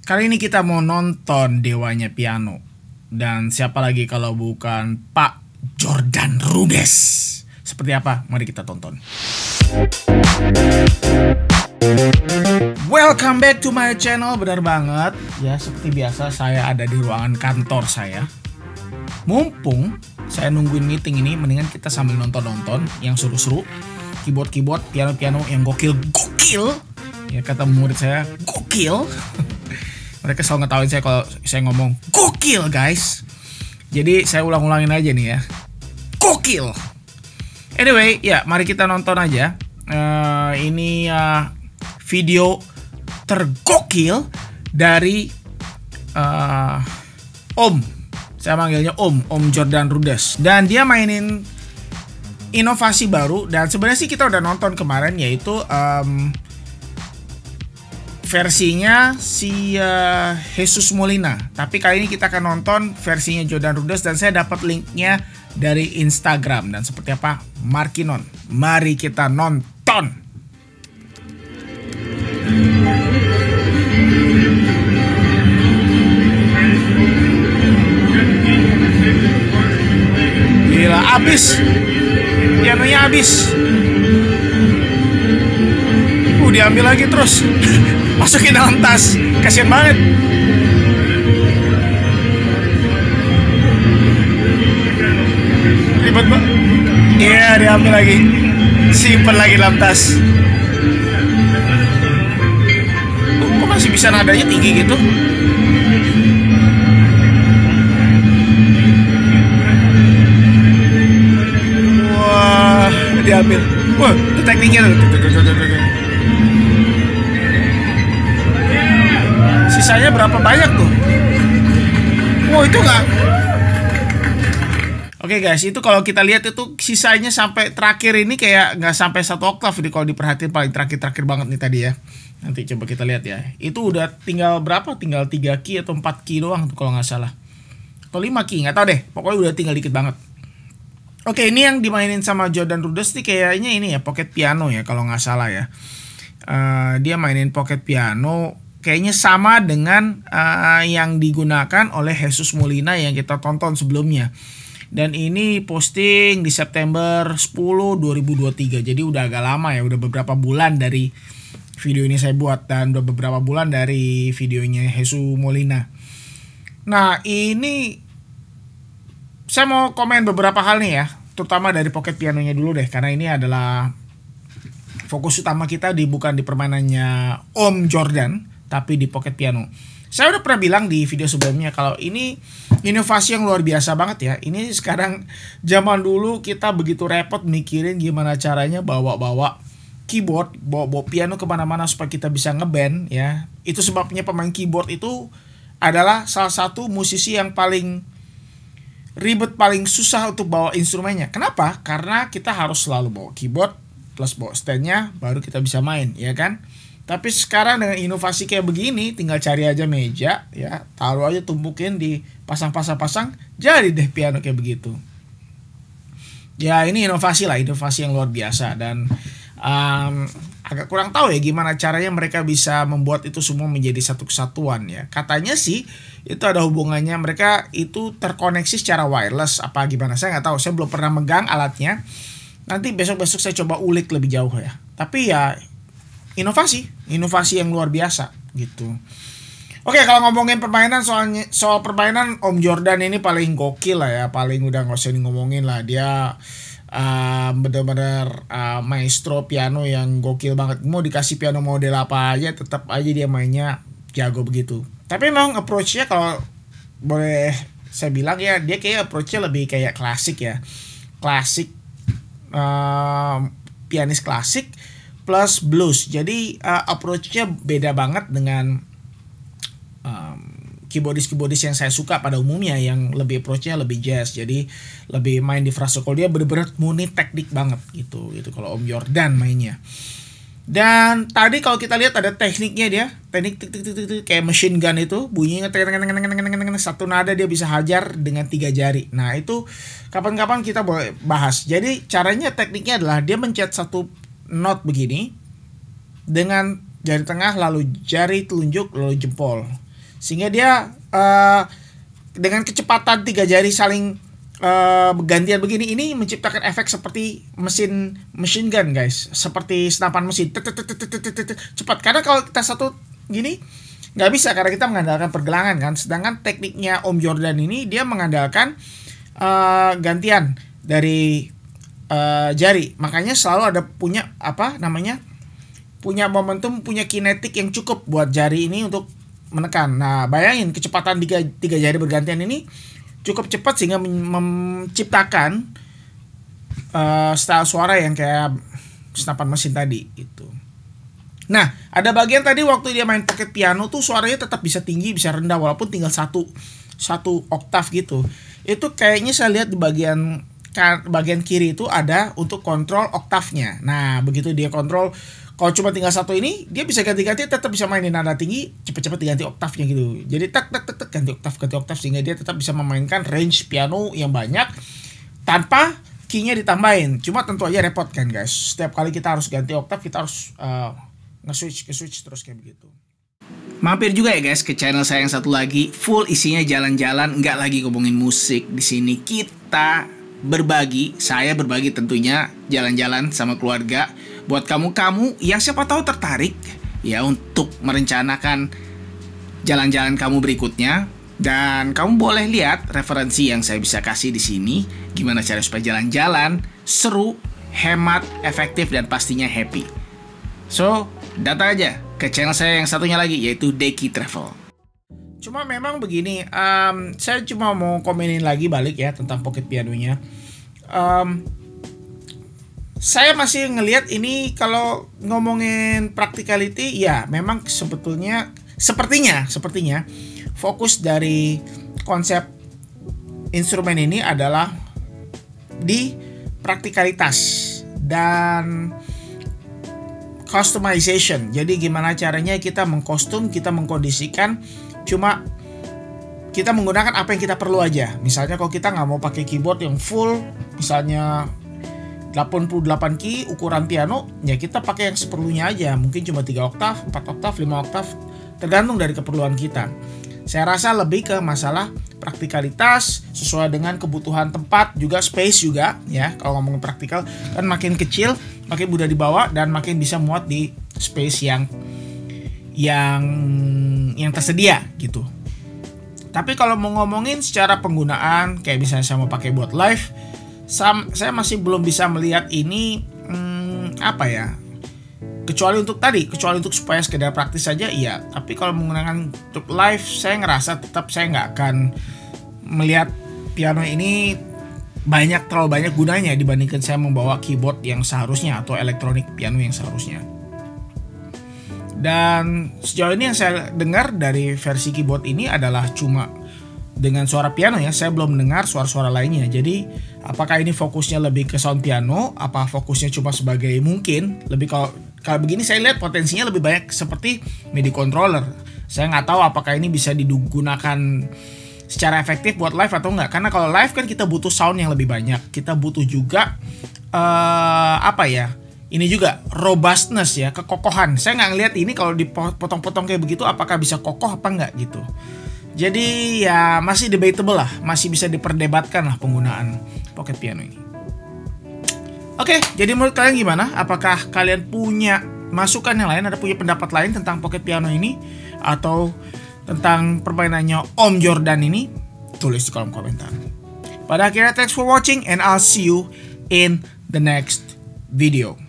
Kali ini kita mau nonton Dewanya Piano. Dan siapa lagi kalau bukan Pak Jordan Rudess. Seperti apa? Mari kita tonton. Welcome back to my channel. Benar banget. Ya, seperti biasa saya ada di ruangan kantor saya. Mumpung saya nungguin meeting ini, mendingan kita sambil nonton-nonton yang seru-seru. Keyboard, piano-piano yang gokil. Ya, kata murid saya, gokil. Mereka selalu ngetawain saya kalau saya ngomong gokil, guys. Jadi saya ulang-ulangin aja nih ya. Gokil. Anyway, ya mari kita nonton aja. Ini video tergokil dari Om. Saya manggilnya Om Jordan Rudess. Dan dia mainin inovasi baru. Dan sebenarnya sih kita udah nonton kemarin, yaitu versinya si Jesus Molina. Tapi kali ini kita akan nonton versinya Jordan Rudess. Dan saya dapat linknya dari Instagram. Dan seperti apa? Markinon. Mari kita nonton. Gila, abis. Pianonya abis. Diambil lagi terus. Masukin dalam tas. Kasian banget. Ribet banget. Iya, diambil lagi. Simpen lagi dalam tas. Kok masih bisa nadanya tinggi gitu? Wah, diambil. Wah, itu tekniknya tuh. Sisanya berapa banyak tuh? Wow, itu nggak. Oke guys, itu kalau kita lihat itu sisanya sampai terakhir ini kayak nggak sampai 1 oktav nih kalau diperhatiin, paling terakhir banget nih tadi ya. Nanti coba kita lihat ya. Itu udah tinggal berapa? Tinggal 3 key atau 4 key doang tuh kalau nggak salah. Atau 5 key, nggak tahu deh. Pokoknya udah tinggal dikit banget. Oke, ini yang dimainin sama Jordan Rudess nih kayaknya ini ya, pocket piano ya kalau nggak salah ya. Dia mainin pocket piano. Kayaknya sama dengan yang digunakan oleh Jesus Molina yang kita tonton sebelumnya. Dan ini posting di September 10, 2023. Jadi udah agak lama ya, udah beberapa bulan dari video ini saya buat. Dan udah beberapa bulan dari videonya Jesus Molina. Nah, ini saya mau komen beberapa hal nih ya. Terutama dari pocket pianonya dulu deh. Karena ini adalah fokus utama kita bukan di permainannya Om Jordan, tapi di pocket piano. Saya udah pernah bilang di video sebelumnya kalau ini inovasi yang luar biasa banget ya. Ini sekarang, zaman dulu kita begitu repot mikirin gimana caranya bawa keyboard, bawa piano kemana-mana supaya kita bisa ngeband ya. Itu sebabnya pemain keyboard itu adalah salah satu musisi yang paling ribet, paling susah untuk bawa instrumennya. Kenapa? Karena kita harus selalu bawa keyboard plus bawa standnya baru kita bisa main, ya kan? Tapi sekarang dengan inovasi kayak begini, tinggal cari aja meja, ya, taruh aja, tumpukin, dipasang, jadi deh piano kayak begitu. Ya ini inovasi yang luar biasa. Dan agak kurang tahu ya gimana caranya mereka bisa membuat itu semua menjadi satu kesatuan ya. Katanya sih itu ada hubungannya, mereka itu terkoneksi secara wireless apa gimana, saya nggak tahu, saya belum pernah megang alatnya. Nanti besok saya coba ulik lebih jauh ya. Tapi ya inovasi yang luar biasa gitu. Oke, kalau ngomongin permainan, soal permainan Om Jordan ini paling gokil lah ya, paling udah nggak usah ngomongin lah. Dia benar-benar maestro piano yang gokil banget. Mau dikasih piano model apa aja tetap aja dia mainnya jago begitu. Tapi memang approach-nya kalau boleh saya bilang ya, dia kayak approach-nya lebih kayak klasik ya. Klasik, pianis klasik plus blues. Jadi approach-nya beda banget dengan keyboardis yang saya suka pada umumnya, yang lebih approach-nya lebih jazz. Jadi lebih main di frase. Kalau dia bener-bener murni teknik banget gitu kalau Om Jordan mainnya. Dan tadi kalau kita lihat ada tekniknya dia, teknik kayak machine gun itu, bunyinya satu nada dia bisa hajar dengan 3 jari. Nah itu kapan-kapan kita boleh bahas. Jadi caranya, tekniknya adalah dia mencet satu note begini dengan jari tengah, lalu jari telunjuk, lalu jempol. sehingga dia dengan kecepatan 3 jari saling bergantian begini, ini menciptakan efek seperti machine gun guys, seperti senapan mesin, cepat. Karena kalau kita satu gini nggak bisa, karena kita mengandalkan pergelangan kan. Sedangkan tekniknya Om Jordan ini dia mengandalkan gantian dari jari, makanya selalu ada punya punya momentum, punya kinetik yang cukup buat jari ini untuk menekan. Nah bayangin kecepatan tiga jari bergantian ini cukup cepat sehingga menciptakan style suara yang kayak senapan mesin tadi itu. Nah ada bagian tadi waktu dia main pocket piano tuh suaranya tetap bisa tinggi bisa rendah walaupun tinggal satu oktav gitu. Itu kayaknya saya lihat di bagian kiri itu ada untuk kontrol oktavnya. Nah begitu dia kontrol, kalau cuma tinggal satu ini dia bisa ganti-ganti, tetap bisa mainin nada tinggi, cepet-cepet diganti oktavnya gitu. Jadi tak ganti oktav sehingga dia tetap bisa memainkan range piano yang banyak tanpa key-nya ditambahin. Cuma tentu aja repot kan guys. Setiap kali kita harus ganti oktav, kita harus nge-switch terus kayak begitu. Mampir juga ya guys ke channel saya yang satu lagi, full isinya jalan-jalan, nggak lagi ngomongin musik. Di sini kita berbagi, saya berbagi tentunya jalan-jalan sama keluarga. Buat kamu yang siapa tahu tertarik ya untuk merencanakan jalan-jalan kamu berikutnya, dan kamu boleh lihat referensi yang saya bisa kasih di sini, gimana cara supaya jalan-jalan seru, hemat, efektif, dan pastinya happy. So, datang aja ke channel saya yang satunya lagi, yaitu Deki Travel. Cuma memang begini, saya cuma mau komenin lagi balik ya tentang pocket pianonya. Saya masih ngelihat ini kalau ngomongin practicality, ya memang sepertinya fokus dari konsep instrumen ini adalah di praktikalitas dan customization. Jadi gimana caranya kita mengkostum, kita mengkondisikan, cuma kita menggunakan apa yang kita perlu aja. Misalnya kalau kita nggak mau pakai keyboard yang full, misalnya 88 key ukuran piano, ya kita pakai yang seperlunya aja. Mungkin cuma 3 oktav, 4 oktav, 5 oktav, tergantung dari keperluan kita. Saya rasa lebih ke masalah praktikalitas sesuai dengan kebutuhan tempat, juga space juga ya. Kalau ngomongin praktikal kan makin kecil makin mudah dibawa dan makin bisa muat di space yang tersedia gitu. Tapi kalau mau ngomongin secara penggunaan, kayak misalnya saya mau pakai buat live, saya masih belum bisa melihat ini kecuali untuk supaya sekedar praktis saja iya. Tapi kalau menggunakan untuk live, saya ngerasa tetap saya nggak akan melihat piano ini terlalu banyak gunanya dibandingkan saya membawa keyboard yang seharusnya atau elektronik piano yang seharusnya. Dan sejauh ini yang saya dengar dari versi keyboard ini adalah cuma dengan suara piano ya, saya belum mendengar suara-suara lainnya. Jadi apakah ini fokusnya lebih ke sound piano, apa fokusnya cuma sebagai mungkin lebih, kalau begini saya lihat potensinya lebih banyak seperti MIDI controller. Saya nggak tahu apakah ini bisa digunakan secara efektif buat live atau enggak, karena kalau live kan kita butuh sound yang lebih banyak, kita butuh juga ini juga robustness ya, kekokohan. Saya nggak ngelihat ini kalau dipotong-potong kayak begitu apakah bisa kokoh apa enggak gitu. Jadi ya masih debatable lah, masih bisa diperdebatkan lah penggunaan pocket piano ini. Oke, jadi menurut kalian gimana? Apakah kalian punya masukan yang lain, punya pendapat lain tentang pocket piano ini, atau tentang permainannya Om Jordan ini? Tulis di kolom komentar. Pada akhirnya, thanks for watching and I'll see you in the next video.